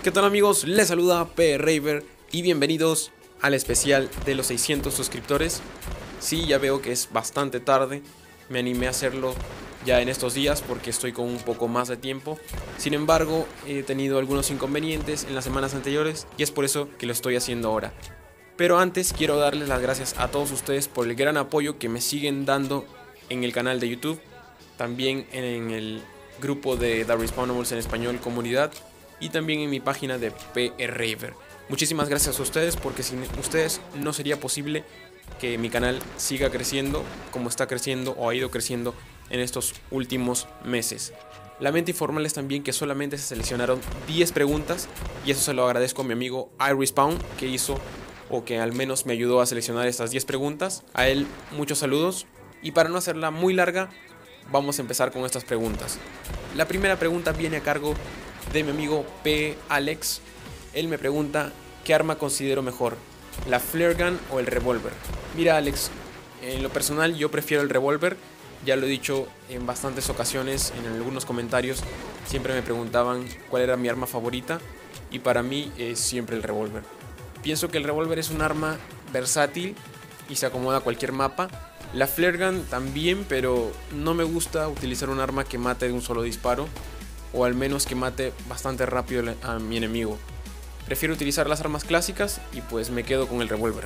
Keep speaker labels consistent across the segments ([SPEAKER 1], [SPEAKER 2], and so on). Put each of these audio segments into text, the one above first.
[SPEAKER 1] ¿Qué tal amigos? Les saluda P-Raver y bienvenidos al especial de los 600 suscriptores. Sí, ya veo que es bastante tarde, me animé a hacerlo ya en estos días porque estoy con un poco más de tiempo. Sin embargo, he tenido algunos inconvenientes en las semanas anteriores y es por eso que lo estoy haciendo ahora. Pero antes quiero darles las gracias a todos ustedes por el gran apoyo que me siguen dando en el canal de YouTube, también en el grupo de The Respawnables en español comunidad y también en mi página de P-Raver. Muchísimas gracias a ustedes porque sin ustedes no sería posible que mi canal siga creciendo como está creciendo o ha ido creciendo en estos últimos meses. Lamento informarles también que solamente se seleccionaron 10 preguntas y eso se lo agradezco a mi amigo iRespawn que hizo o que al menos me ayudó a seleccionar estas 10 preguntas. A él muchos saludos y para no hacerla muy larga vamos a empezar con estas preguntas. La primera pregunta viene a cargo de mi amigo P. Alex. Él me pregunta ¿qué arma considero mejor? ¿La flare gun o el revólver? Mira Alex, en lo personal yo prefiero el revólver. Ya lo he dicho en bastantes ocasiones, en algunos comentarios siempre me preguntaban cuál era mi arma favorita y para mí es siempre el revólver. Pienso que el revólver es un arma versátil y se acomoda a cualquier mapa. La flare gun también, pero no me gusta utilizar un arma que mate de un solo disparo o al menos que mate bastante rápido a mi enemigo. Prefiero utilizar las armas clásicas y pues me quedo con el revólver.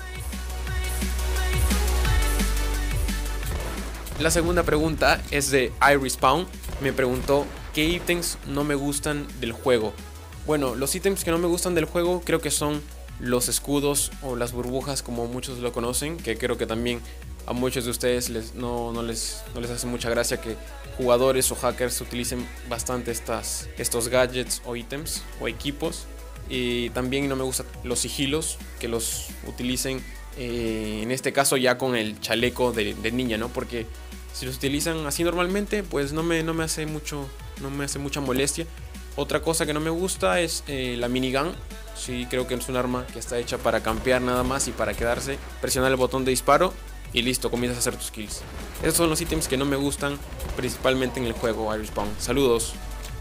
[SPEAKER 1] La segunda pregunta es de iRespawn. Me preguntó qué ítems no me gustan del juego. Bueno, los ítems que no me gustan del juego creo que son los escudos o las burbujas como muchos lo conocen, que creo que también a muchos de ustedes no les hace mucha gracia que jugadores o hackers utilicen bastante estos gadgets o ítems o equipos. Y también no me gustan los sigilos, que los utilicen en este caso ya con el chaleco de ninja, ¿no? Porque si los utilizan así normalmente, pues no me hace mucha molestia. Otra cosa que no me gusta es la minigun. Sí, creo que es un arma que está hecha para campear nada más y para quedarse, presionar el botón de disparo y listo, comienzas a hacer tus kills. Esos son los ítems que no me gustan principalmente en el juego iRespawn. Saludos.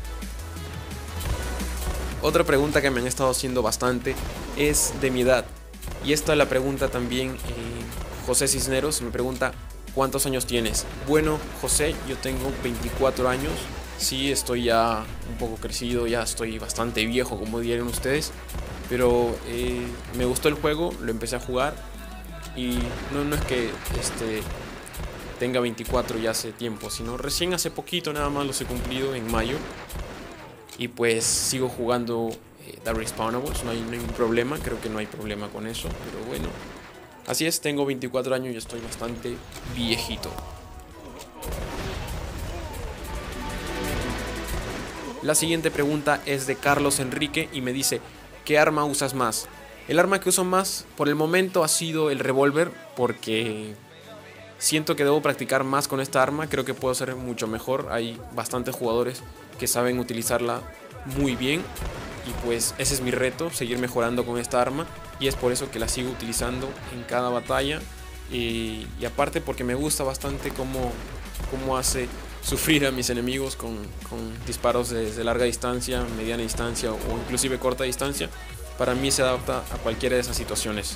[SPEAKER 1] Otra pregunta que me han estado haciendo bastante es de mi edad. Y esta la pregunta también José Cisneros. Me pregunta ¿cuántos años tienes? Bueno, José, yo tengo 24 años. Sí, estoy ya un poco crecido, ya estoy bastante viejo como dirían ustedes. Pero me gustó el juego, lo empecé a jugar. Y no es que tenga 24 ya hace tiempo, sino recién hace poquito nada más los he cumplido en mayo. Y pues sigo jugando The Respawnables, no hay ningún problema, creo que no hay problema con eso, pero bueno. Así es, tengo 24 años y estoy bastante viejito. La siguiente pregunta es de Carlos Enrique y me dice ¿qué arma usas más? El arma que uso más por el momento ha sido el revólver porque siento que debo practicar más con esta arma, creo que puedo ser mucho mejor, hay bastantes jugadores que saben utilizarla muy bien y pues ese es mi reto, seguir mejorando con esta arma y es por eso que la sigo utilizando en cada batalla y aparte porque me gusta bastante cómo hace sufrir a mis enemigos con disparos desde larga distancia, mediana distancia o inclusive corta distancia. Para mí se adapta a cualquiera de esas situaciones.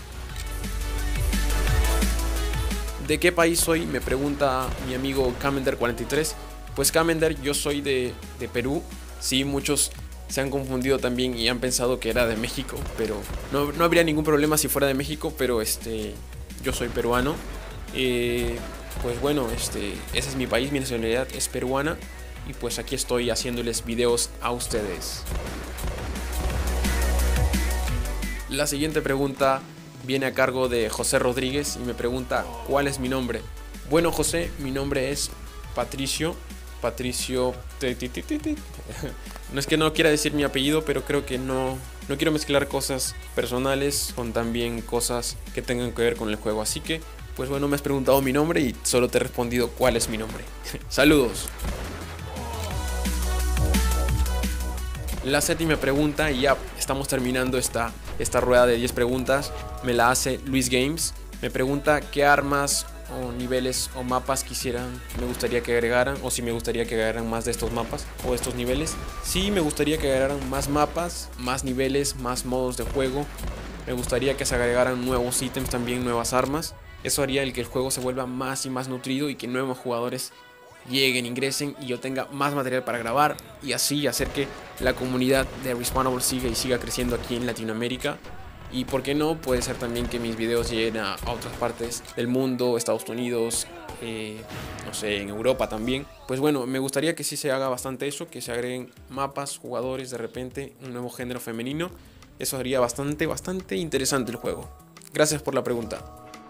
[SPEAKER 1] ¿De qué país soy? Me pregunta mi amigo Kamender43. Pues Kamender, yo soy de Perú. Sí, muchos se han confundido también y han pensado que era de México, pero no habría ningún problema si fuera de México, pero yo soy peruano. Pues bueno, ese es mi país, mi nacionalidad es peruana y pues aquí estoy haciéndoles videos a ustedes. La siguiente pregunta viene a cargo de José Rodríguez y me pregunta ¿cuál es mi nombre? Bueno José, mi nombre es Patricio. No es que no quiera decir mi apellido, pero creo que no quiero mezclar cosas personales con también cosas que tengan que ver con el juego. Así que, pues bueno, me has preguntado mi nombre y solo te he respondido cuál es mi nombre. Saludos. La séptima pregunta, y ya estamos terminando esta rueda de 10 preguntas, me la hace Luis Games. Me pregunta qué armas o niveles o mapas me gustaría que agregaran, o si me gustaría que agregaran más de estos mapas o estos niveles. Sí, me gustaría que agregaran más mapas, más niveles, más modos de juego. Me gustaría que se agregaran nuevos ítems también, nuevas armas. Eso haría que el juego se vuelva más y más nutrido y que nuevos jugadores lleguen, ingresen y yo tenga más material para grabar, y así hacer que la comunidad de Respawnable siga creciendo aquí en Latinoamérica. Y por qué no, puede ser también que mis videos lleguen a otras partes del mundo, Estados Unidos, no sé, en Europa también. Pues bueno, me gustaría que sí se haga bastante eso, que se agreguen mapas, jugadores, de repente un nuevo género femenino. Eso haría bastante interesante el juego. Gracias por la pregunta.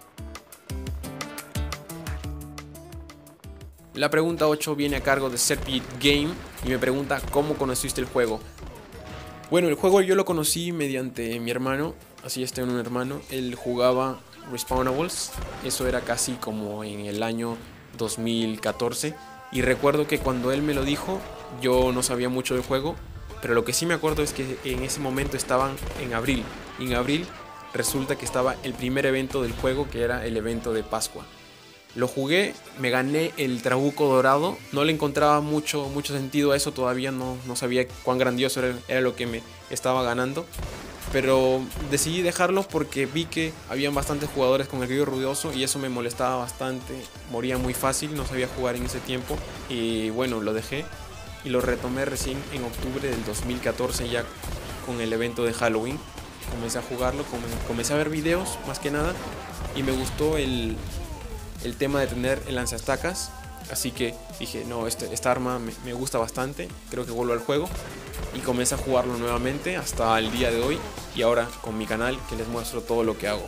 [SPEAKER 1] La pregunta 8 viene a cargo de Serpit Game y me pregunta ¿cómo conociste el juego? Bueno, el juego yo lo conocí mediante mi hermano, así tengo un hermano, él jugaba Respawnables, eso era casi como en el año 2014, y recuerdo que cuando él me lo dijo yo no sabía mucho del juego, pero lo que sí me acuerdo es que en ese momento estaban en abril, y en abril resulta que estaba el primer evento del juego, que era el evento de Pascua. Lo jugué, me gané el Trabuco Dorado, no le encontraba mucho sentido a eso, todavía no sabía cuán grandioso era lo que me estaba ganando. Pero decidí dejarlo porque vi que habían bastantes jugadores con el grillo ruidoso y eso me molestaba bastante, moría muy fácil, no sabía jugar en ese tiempo y bueno, lo dejé y lo retomé recién en octubre del 2014 ya con el evento de Halloween. Comencé a jugarlo, comencé a ver videos más que nada y me gustó el tema de tener el lanzaestacas, así que dije no, esta arma me gusta bastante, creo que vuelvo al juego y comencé a jugarlo nuevamente hasta el día de hoy y ahora con mi canal que les muestro todo lo que hago.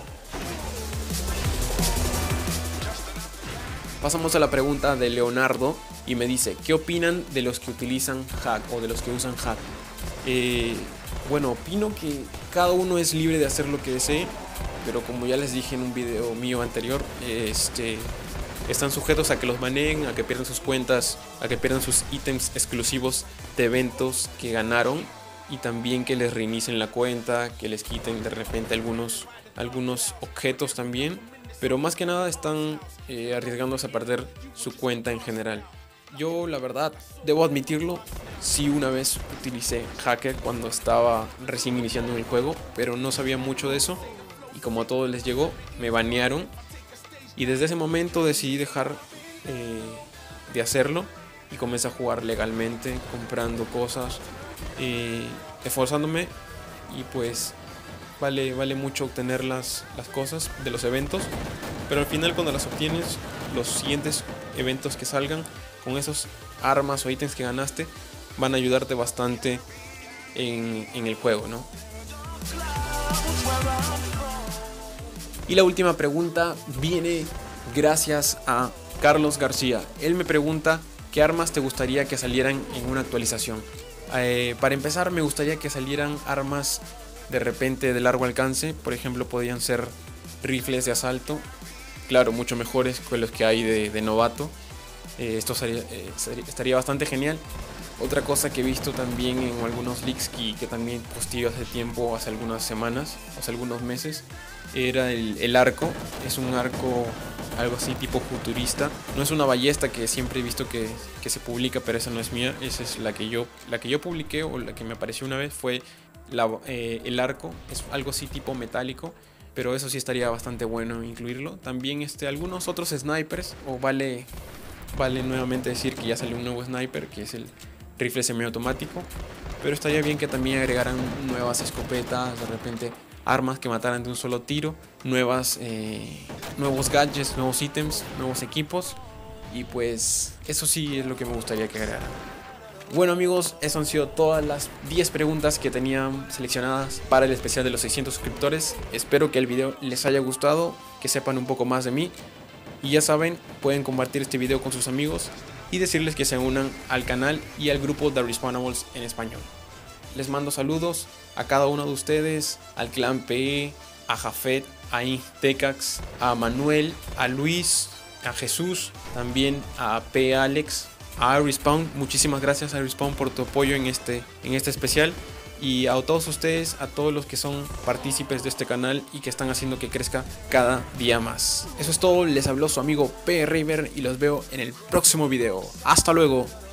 [SPEAKER 1] Pasamos a la pregunta de Leonardo y me dice ¿qué opinan de los que utilizan hack o de los que usan hack? Bueno, opino que cada uno es libre de hacer lo que desee, pero como ya les dije en un video mío anterior, están sujetos a que los baneen, a que pierdan sus cuentas, a que pierdan sus ítems exclusivos de eventos que ganaron y también que les reinicien la cuenta, que les quiten de repente algunos objetos también, pero más que nada están arriesgándose a perder su cuenta en general. Yo la verdad, debo admitirlo, sí una vez utilicé hacker cuando estaba recién iniciando en el juego, pero no sabía mucho de eso. Y como a todos les llegó, me banearon. Y desde ese momento decidí dejar de hacerlo. Y comencé a jugar legalmente, comprando cosas, esforzándome. Y pues vale mucho obtener las cosas de los eventos. Pero al final cuando las obtienes, los siguientes eventos que salgan, con esos armas o ítems que ganaste, van a ayudarte bastante en el juego, ¿no? Y la última pregunta viene gracias a Carlos García. Él me pregunta ¿qué armas te gustaría que salieran en una actualización? Para empezar, me gustaría que salieran armas de repente de largo alcance. Por ejemplo, podrían ser rifles de asalto. Claro, mucho mejores que los que hay de novato. Esto estaría bastante genial. Otra cosa que he visto también en algunos leaks que también posteé hace tiempo, hace algunas semanas, hace algunos meses, era el arco. Es un arco algo así tipo futurista. No es una ballesta que siempre he visto que se publica, pero esa no es mía. Esa es la que yo publiqué, o la que me apareció una vez fue el arco. Es algo así tipo metálico, pero eso sí estaría bastante bueno incluirlo. También algunos otros snipers, o vale nuevamente decir que ya salió un nuevo sniper, que es el rifle semiautomático, pero estaría bien que también agregaran nuevas escopetas, de repente armas que mataran de un solo tiro, nuevos gadgets, nuevos ítems, nuevos equipos, y pues eso sí es lo que me gustaría que agregaran. Bueno amigos, eso han sido todas las 10 preguntas que tenía seleccionadas para el especial de los 600 suscriptores. Espero que el video les haya gustado, que sepan un poco más de mí. Y ya saben, pueden compartir este video con sus amigos y decirles que se unan al canal y al grupo de Respawnables en español. Les mando saludos a cada uno de ustedes, al clan PE, a Jafet, a Tecax, a Manuel, a Luis, a Jesús, también a Alex, a Respawn. Muchísimas gracias a Respawn por tu apoyo en este especial. y a todos ustedes, a todos los que son partícipes de este canal y que están haciendo que crezca cada día más. Eso es todo, les habló su amigo P. Raver y los veo en el próximo video. Hasta luego.